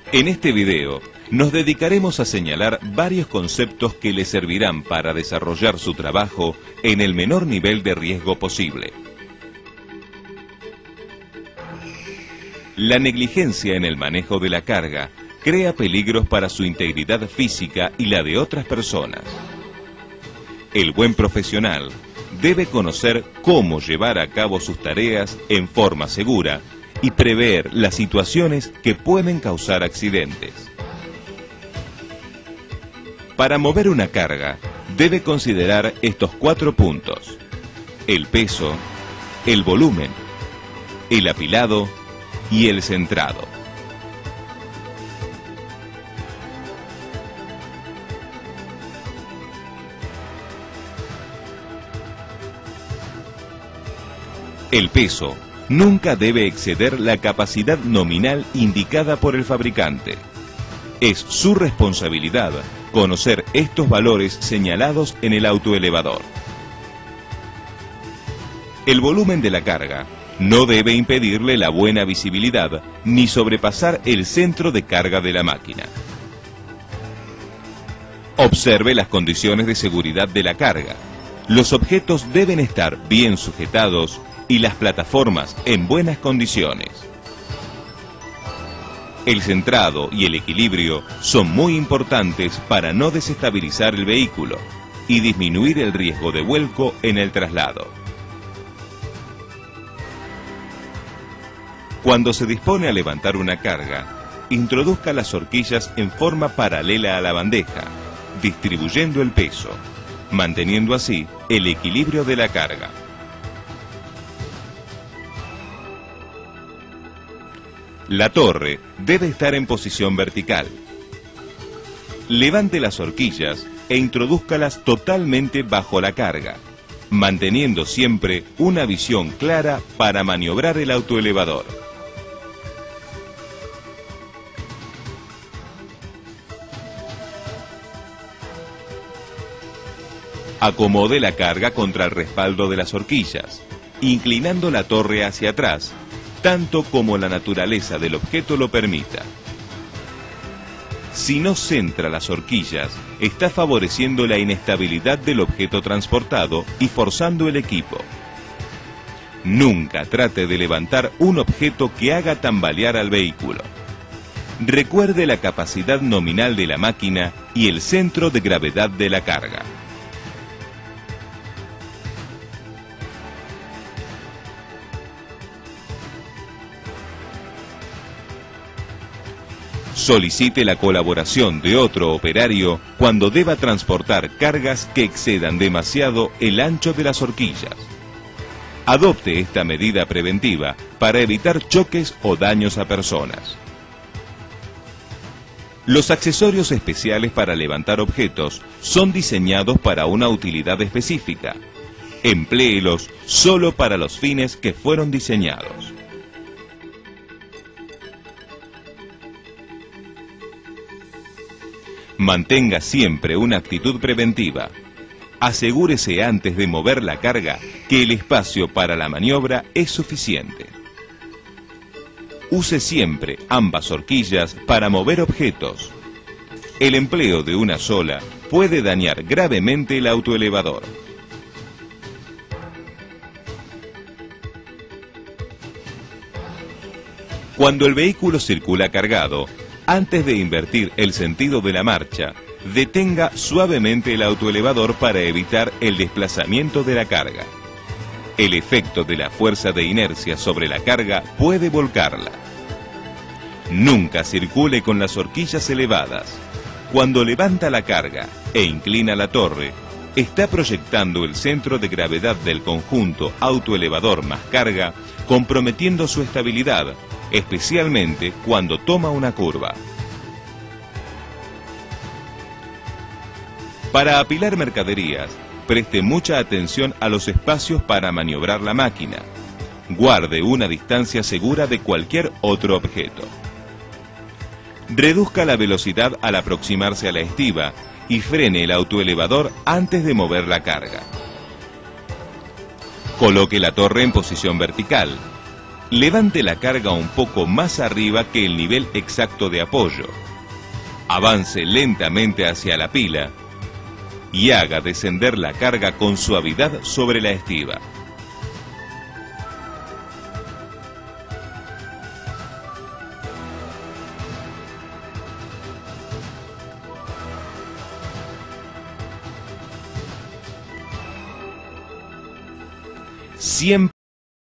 En este video nos dedicaremos a señalar varios conceptos que le servirán para desarrollar su trabajo en el menor nivel de riesgo posible. La negligencia en el manejo de la carga crea peligros para su integridad física y la de otras personas. El buen profesional debe conocer cómo llevar a cabo sus tareas en forma segura y prever las situaciones que pueden causar accidentes. Para mover una carga, debe considerar estos 4 puntos: el peso, el volumen, el apilado y el centrado. El peso nunca debe exceder la capacidad nominal indicada por el fabricante. Es su responsabilidad conocer estos valores señalados en el autoelevador. El volumen de la carga no debe impedirle la buena visibilidad ni sobrepasar el centro de carga de la máquina. Observe las condiciones de seguridad de la carga. Los objetos deben estar bien sujetados y las plataformas en buenas condiciones. El centrado y el equilibrio son muy importantes para no desestabilizar el vehículo y disminuir el riesgo de vuelco en el traslado. Cuando se dispone a levantar una carga, introduzca las horquillas en forma paralela a la bandeja, distribuyendo el peso, manteniendo así el equilibrio de la carga. La torre debe estar en posición vertical. Levante las horquillas e introdúzcalas totalmente bajo la carga, manteniendo siempre una visión clara para maniobrar el autoelevador. Acomode la carga contra el respaldo de las horquillas, inclinando la torre hacia atrás, tanto como la naturaleza del objeto lo permita. Si no centra las horquillas, está favoreciendo la inestabilidad del objeto transportado y forzando el equipo. Nunca trate de levantar un objeto que haga tambalear al vehículo. Recuerde la capacidad nominal de la máquina y el centro de gravedad de la carga. Solicite la colaboración de otro operario cuando deba transportar cargas que excedan demasiado el ancho de las horquillas. Adopte esta medida preventiva para evitar choques o daños a personas. Los accesorios especiales para levantar objetos son diseñados para una utilidad específica. Empléelos solo para los fines que fueron diseñados. Mantenga siempre una actitud preventiva. Asegúrese antes de mover la carga que el espacio para la maniobra es suficiente. Use siempre ambas horquillas para mover objetos. El empleo de una sola puede dañar gravemente el autoelevador. Cuando el vehículo circula cargado, antes de invertir el sentido de la marcha, detenga suavemente el autoelevador para evitar el desplazamiento de la carga. El efecto de la fuerza de inercia sobre la carga puede volcarla. Nunca circule con las horquillas elevadas. Cuando levanta la carga e inclina la torre, está proyectando el centro de gravedad del conjunto autoelevador más carga, comprometiendo su estabilidad, especialmente cuando toma una curva. Para apilar mercaderías, preste mucha atención a los espacios para maniobrar la máquina. Guarde una distancia segura de cualquier otro objeto. Reduzca la velocidad al aproximarse a la estiba y frene el autoelevador antes de mover la carga. Coloque la torre en posición vertical. Levante la carga un poco más arriba que el nivel exacto de apoyo. Avance lentamente hacia la pila y haga descender la carga con suavidad sobre la estiba. Siempre